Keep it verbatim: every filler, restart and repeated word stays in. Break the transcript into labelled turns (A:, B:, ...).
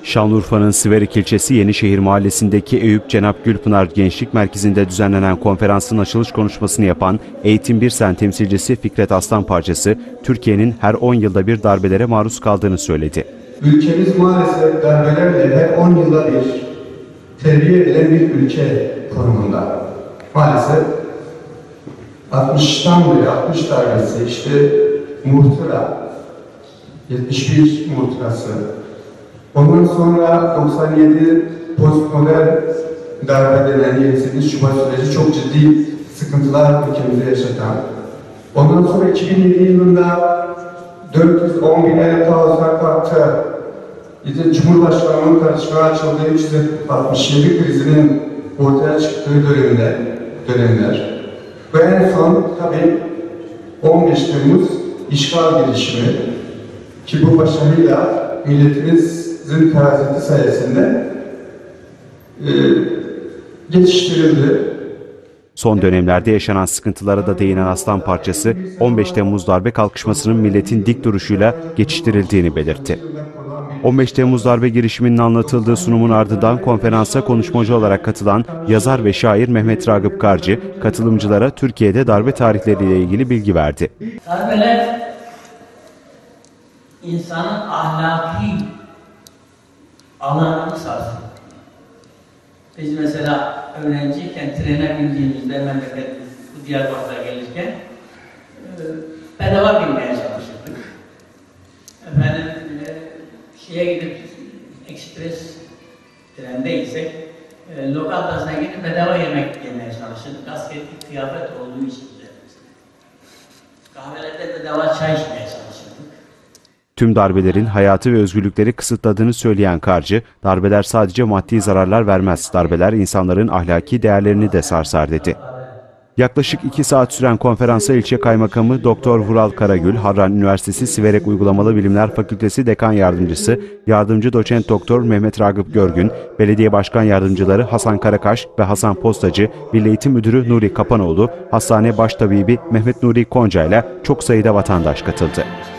A: Şanlıurfa'nın Siverik ilçesi Yenişehir Mahallesi'ndeki Eyüp Cenap Gülpınar Gençlik Merkezi'nde düzenlenen konferansın açılış konuşmasını yapan Eğitim Bir Sen temsilcisi Fikret Aslanparçası, Türkiye'nin her on yılda bir darbelere maruz kaldığını söyledi.
B: Ülkemiz maalesef darbelerle her on yılda bir terbiye edilen bir ülke konumunda. Maalesef altmıştan beri altmış darbesi, işte muhtıra, yetmiş bir muhtırası, ondan sonra doksan yedi postmodern darbe denen yedi sekiz Şubat süreci çok ciddi sıkıntılar ülkemizde yaşatan. Ondan sonra iki bin yedi yılında dört yüz on bin el tavsiye kalktı. İşte Cumhurbaşkanı'nın karşısına açıldığı üç yüz altmış yedi krizinin ortaya çıktığı dönemler, dönemler. Ve en son tabii on beş Temmuz işgal girişimi ki bu başarıyla milletimizin terazisi sayesinde e, geçiştirildi.
A: Son dönemlerde yaşanan sıkıntılara da değinen Aslanparçası, on beş Temmuz darbe kalkışmasının milletin dik duruşuyla geçiştirildiğini belirtti. on beş Temmuz darbe girişiminin anlatıldığı sunumun ardından konferansa konuşmacı olarak katılan yazar ve şair Mehmet Ragıp Karcı, katılımcılara Türkiye'de darbe tarihleriyle ilgili bilgi verdi.
C: Darbeler insanın ahlaki alanını sarsıyor. Biz mesela öğrenciyken trene bindiğimizde memleket bu Diyarbakır'a gelirken e, bedava binmeye çalışırdık. Efendim e, şeye gidip ekspres trendeysek e, lokantasına gidip bedava yemek yemeye çalışırdık. Askeri kıyafet olduğu için üzerimizde. Kahvelerde bedava çay içmeye çalışırdık.
A: Tüm darbelerin hayatı ve özgürlükleri kısıtladığını söyleyen Karcı, darbeler sadece maddi zararlar vermez, darbeler insanların ahlaki değerlerini de sarsar dedi. Yaklaşık iki saat süren konferansa ilçe kaymakamı Doktor Vural Karagül, Harran Üniversitesi Siverek Uygulamalı Bilimler Fakültesi Dekan Yardımcısı, Yardımcı Doçent Doktor Mehmet Ragıp Görgün, Belediye Başkan Yardımcıları Hasan Karakaş ve Hasan Postacı, Milli Eğitim Müdürü Nuri Kapanoğlu, Hastane Baştabibi Mehmet Nuri Konca ile çok sayıda vatandaş katıldı.